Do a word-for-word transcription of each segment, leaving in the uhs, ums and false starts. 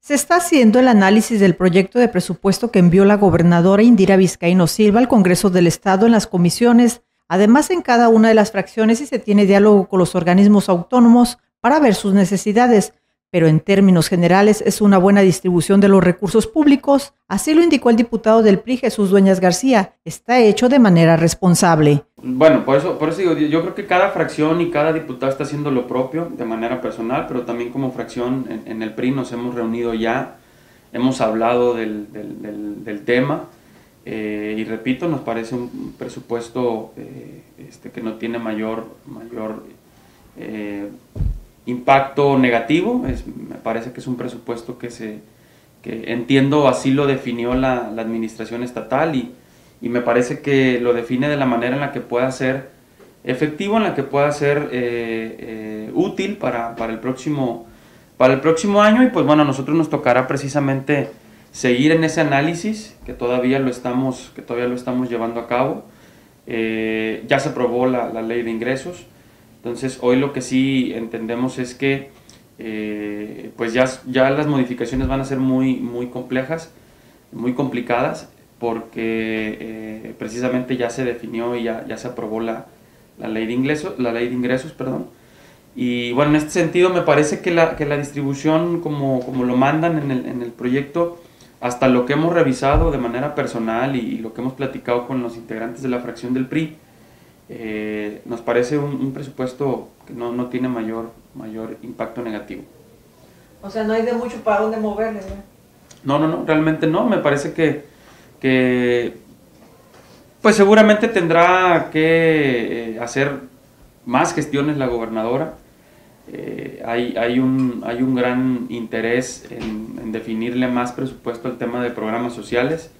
Se está haciendo el análisis del proyecto de presupuesto que envió la gobernadora Indira Vizcaíno Silva al Congreso del Estado en las comisiones. Además, en cada una de las fracciones y se tiene diálogo con los organismos autónomos para ver sus necesidades, pero en términos generales es una buena distribución de los recursos públicos. Así lo indicó el diputado del P R I, Jesús Dueñas García. Está hecho de manera responsable. Bueno, por eso, por eso digo, yo creo que cada fracción y cada diputado está haciendo lo propio de manera personal, pero también como fracción en, en el P R I nos hemos reunido ya, hemos hablado del, del, del, del tema eh, y repito, nos parece un presupuesto eh, este, que no tiene mayor, mayor eh, impacto negativo. Es, me parece que es un presupuesto que se que entiendo así lo definió la, la administración estatal y, y me parece que lo define de la manera en la que pueda ser efectivo, en la que pueda ser eh, eh, útil para, para, el próximo, para el próximo año. Y pues bueno, a nosotros nos tocará precisamente seguir en ese análisis que todavía lo estamos, que todavía lo estamos llevando a cabo. Eh, ya se aprobó la, la ley de ingresos. Entonces, hoy lo que sí entendemos es que eh, pues ya, ya las modificaciones van a ser muy, muy complejas, muy complicadas, porque eh, precisamente ya se definió y ya, ya se aprobó la, la, ley de ingresos, la ley de ingresos. Perdón. Y bueno, en este sentido me parece que la, que la distribución, como, como lo mandan en el, en el proyecto, hasta lo que hemos revisado de manera personal y, y lo que hemos platicado con los integrantes de la fracción del P R I, Eh, nos parece un, un presupuesto que no, no tiene mayor, mayor impacto negativo. O sea, no hay de mucho para dónde moverle, ¿no? No, no, no, realmente no. Me parece que, que pues seguramente tendrá que eh, hacer más gestiones la gobernadora. Eh, hay, hay, un, hay un gran interés en, en definirle más presupuesto al tema de programas sociales.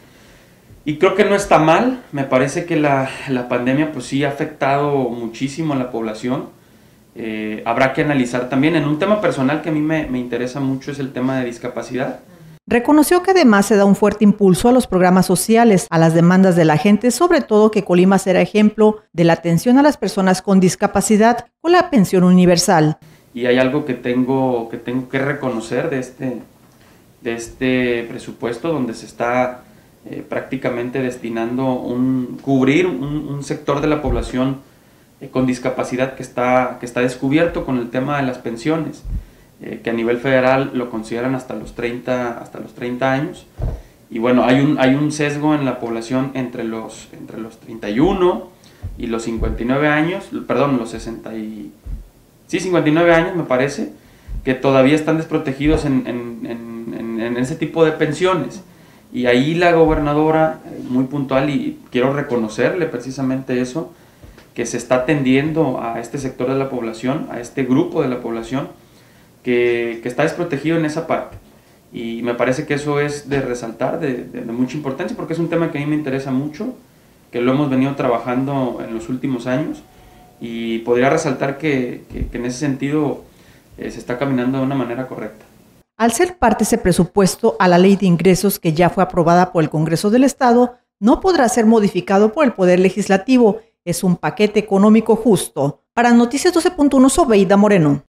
Y creo que no está mal. Me parece que la, la pandemia pues sí ha afectado muchísimo a la población. Eh, habrá que analizar también en un tema personal que a mí me, me interesa mucho, es el tema de discapacidad. Reconoció que además se da un fuerte impulso a los programas sociales, a las demandas de la gente, sobre todo que Colima será ejemplo de la atención a las personas con discapacidad con la pensión universal. Y hay algo que tengo que, tengo que reconocer de este, de este presupuesto, donde se está Eh, prácticamente destinando un cubrir un, un sector de la población eh, con discapacidad que está, que está descubierto con el tema de las pensiones, eh, que a nivel federal lo consideran hasta los treinta, hasta los treinta años. Y bueno, hay un, hay un sesgo en la población entre los, entre los treinta y uno y los cincuenta y nueve años, perdón, los sesenta y, sí, cincuenta y nueve años me parece, que todavía están desprotegidos en, en, en, en, en ese tipo de pensiones. Y ahí la gobernadora, muy puntual, y quiero reconocerle precisamente eso, que se está atendiendo a este sector de la población, a este grupo de la población, que, que está desprotegido en esa parte. Y me parece que eso es de resaltar, de, de, de mucha importancia, porque es un tema que a mí me interesa mucho, que lo hemos venido trabajando en los últimos años, y podría resaltar que, que, que en ese sentido eh, se está caminando de una manera correcta. Al ser parte ese presupuesto a la ley de ingresos que ya fue aprobada por el Congreso del Estado, no podrá ser modificado por el Poder Legislativo. Es un paquete económico justo. Para Noticias doce punto uno, Sobeida Moreno.